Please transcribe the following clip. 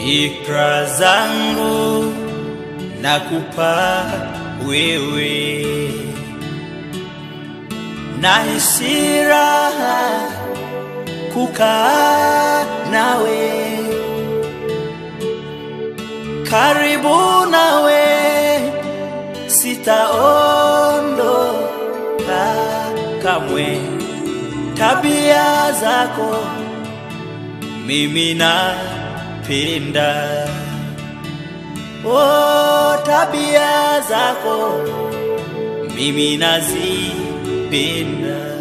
Fikra zangu nakupa wewe, nahisi raha kukaa nawe, karibu nawe sitaondoka kamwe. Tabia zako mimi napenda, oh, tabia zako mimi nazipenda.